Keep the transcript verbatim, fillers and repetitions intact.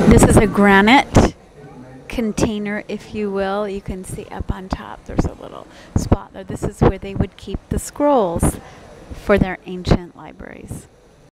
This is a granite container, if you will. You can see up on top there's a little spot there. This is where they would keep the scrolls for their ancient libraries.